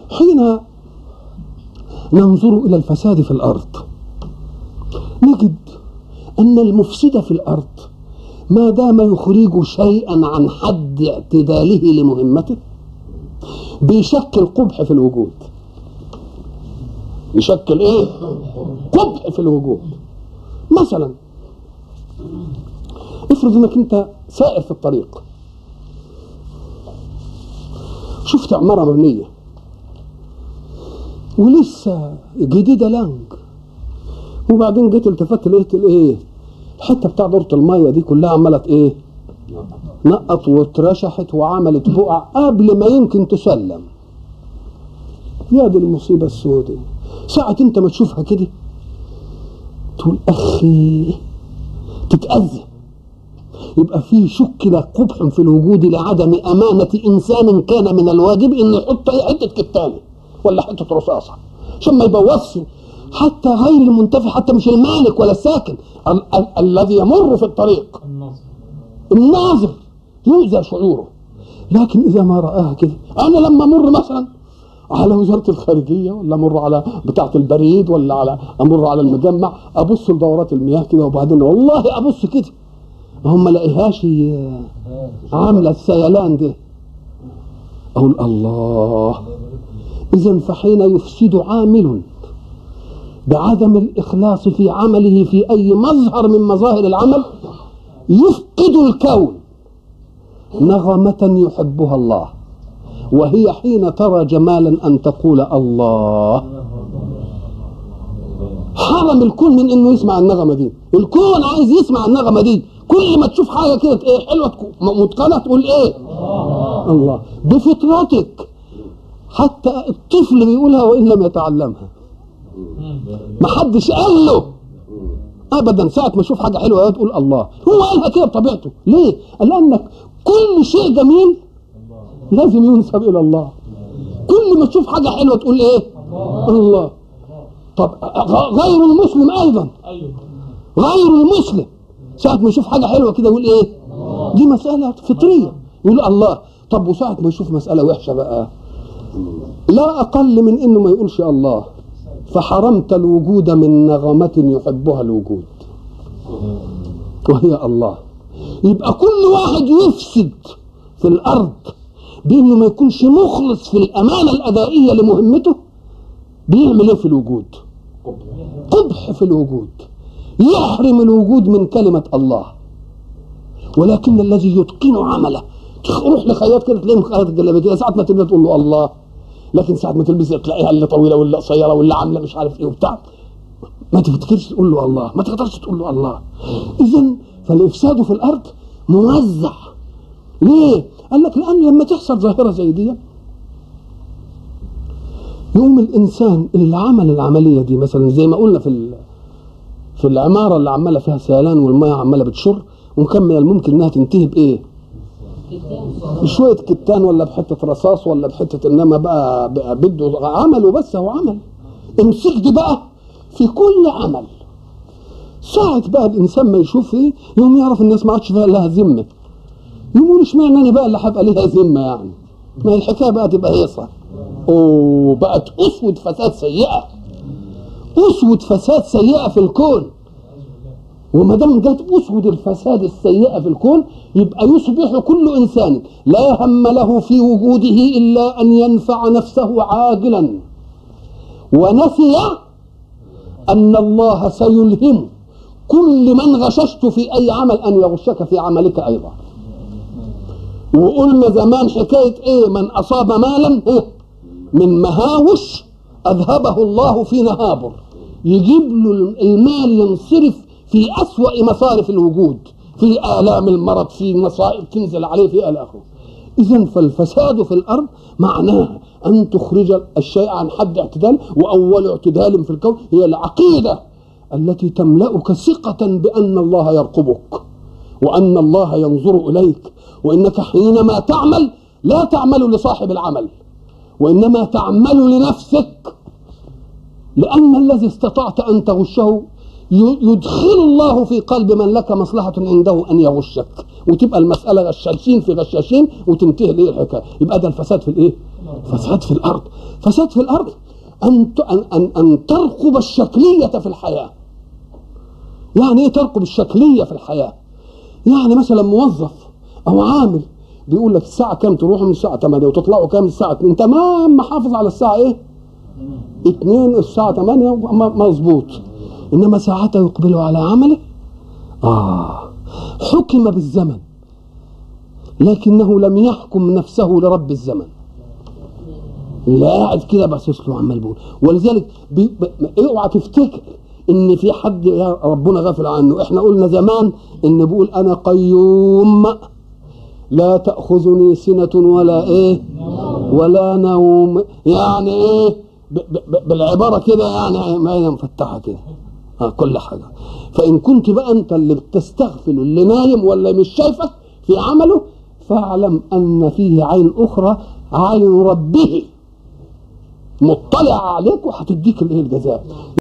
حين ننظر إلى الفساد في الأرض نجد أن المفسد في الأرض ما دام يخرج شيئا عن حد اعتداله لمهمته بيشكل قبح في الوجود. يشكل ايه؟ قبح في الوجود. مثلا افرض انك انت سائر في الطريق، شفت عمارة مبنية ولسه جديدة لانج، وبعدين جيت التفت لقيت الايه؟ الحته بتاع دورة الميه دي كلها عملت ايه؟ نقط واترشحت وعملت بقع قبل ما يمكن تسلم. يا دي المصيبه السوداء. ساعة انت ما تشوفها كده تقول اخي تتأذى. يبقى في شكل قبح في الوجود لعدم امانة انسان كان من الواجب انه يحط اي حته كتانه ولا حته رصاصه عشان ما يبوظش حتى غير المنتفع، حتى مش المالك ولا الساكن، الذي يمر في الطريق الناظر يؤذى شعوره. لكن اذا ما رآها كده، انا لما امر مثلا على وزارة الخارجية ولا امر على بتاعة البريد ولا على امر على المجمع، ابص لدورات المياه كده وبعدين والله ابص كده هم لاقيهاش عاملة السيلان ده، اقول الله. اذا فحين يفسد عامل بعدم الإخلاص في عمله في أي مظهر من مظاهر العمل يفقد الكون نغمة يحبها الله، وهي حين ترى جمالا أن تقول الله. حرم الكون من أنه يسمع النغمة دي. الكون عايز يسمع النغمة دي. كل ما تشوف حاجة كده إيه حلوة متقنة تقول إيه؟ الله. بفطرتك حتى الطفل بيقولها وإن لم يتعلمها، ما حدش قال له ابدا. ساعه ما يشوف حاجه حلوه تقول الله. هو قالها كده بطبيعته. ليه؟ قال لانك كل شيء جميل لازم ينسب الى الله. كل ما تشوف حاجه حلوه تقول ايه؟ الله. طب غير المسلم ايضا، غير المسلم ساعه ما يشوف حاجه حلوه كده يقول ايه؟ دي مساله فطريه يقول الله. طب وساعه ما يشوف مساله وحشه بقى لا اقل من انه ما يقولش الله، فحرمت الوجود من نغمة يحبها الوجود وهي الله. يبقى كل واحد يفسد في الأرض بأنه ما يكونش مخلص في الأمانة الأدائية لمهمته بيعمل ايه في الوجود؟ قبح في الوجود، يحرم الوجود من كلمة الله. ولكن الذي يتقن عمله، تروح لخياط كده تلاقيه مخيط الجلابيه ساعة ما تبدأ تقول له الله، لكن ساعة ما تلبس تلاقيها اللي طويلة واللي قصيرة واللي عاملة مش عارف ايه وبتاع، ما تفتكرش تقول له الله، ما تقدرش تقول له الله. إذن فالإفساد في الأرض موزع. ليه؟ قال لك لأن لما تحصل ظاهرة زي دي يقوم الإنسان اللي عمل العملية دي مثلا زي ما قلنا في العمارة اللي عمالة فيها سيلان والمية عمالة بتشر، وكان من الممكن إنها تنتهي بإيه؟ بشوية كتان ولا بحتة رصاص ولا بحتة، إنما بقى بده عمل وبس. هو عمل. امسك دي بقى في كل عمل. ساعة بقى الإنسان ما يشوف إيه يوم يعرف الناس ما عادش فيها لها ذمة، يقول اشمعنى أنا بقى اللي هبقى ليها ذمة يعني؟ ما الحكاية بقى تبقى هيصة. بقت أسود فساد سيئة، أسود فساد سيئة في الكون. وما دام جت أسود الفساد السيئة في الكون يبقى يصبح كل إنسان لا هم له في وجوده إلا أن ينفع نفسه عاجلا، ونسي أن الله سيلهم كل من غششت في أي عمل أن يغشك في عملك أيضا. وقلنا زمان حكاية إيه؟ من أصاب مالا من مهاوش أذهبه الله في نهابر. يجيب له المال ينصرف في أسوأ مصارف الوجود، في آلام المرض، في مصائب تنزل عليه في آخره. إذن فالفساد في الأرض معناه أن تخرج الشيء عن حد اعتدال، وأول اعتدال في الكون هي العقيدة التي تملأك ثقة بأن الله يرقبك وأن الله ينظر إليك، وإنك حينما تعمل لا تعمل لصاحب العمل وإنما تعمل لنفسك، لأن الذي استطعت أن تغشه يدخل الله في قلب من لك مصلحة عنده أن يغشك، وتبقى المسألة غشاشين في غشاشين وتنتهي ليه الحكاية. يبقى ده الفساد في الإيه؟ فساد في الأرض. فساد في الارض ان ترقب الشكليه في الحياه. يعني ايه ترقب الشكليه في الحياه؟ يعني مثلا موظف او عامل بيقول لك الساعه كام تروحوا من الساعه 8 وتطلعوا كام الساعه 2، تمام محافظ على الساعه ايه 2 الساعه 8 مظبوط، انما ساعتها يقبل على عمله حكم بالزمن لكنه لم يحكم نفسه لرب الزمن، اللي قاعد كده باصص له عمال بيقول. ولذلك اوعى تفتكر ان في حد يا ربنا غافل عنه. احنا قلنا زمان ان بيقول انا قيوم لا تاخذني سنه ولا ايه ولا نوم، يعني ايه بالعباره كده يعني ما هي مفتحه كده كل حاجه. فان كنت بقى انت اللي بتستغفل اللي نايم ولا مش شايفك في عمله، فاعلم ان فيه عين اخرى عين ربه مطلع عليك وهتديك الايه الجزاء.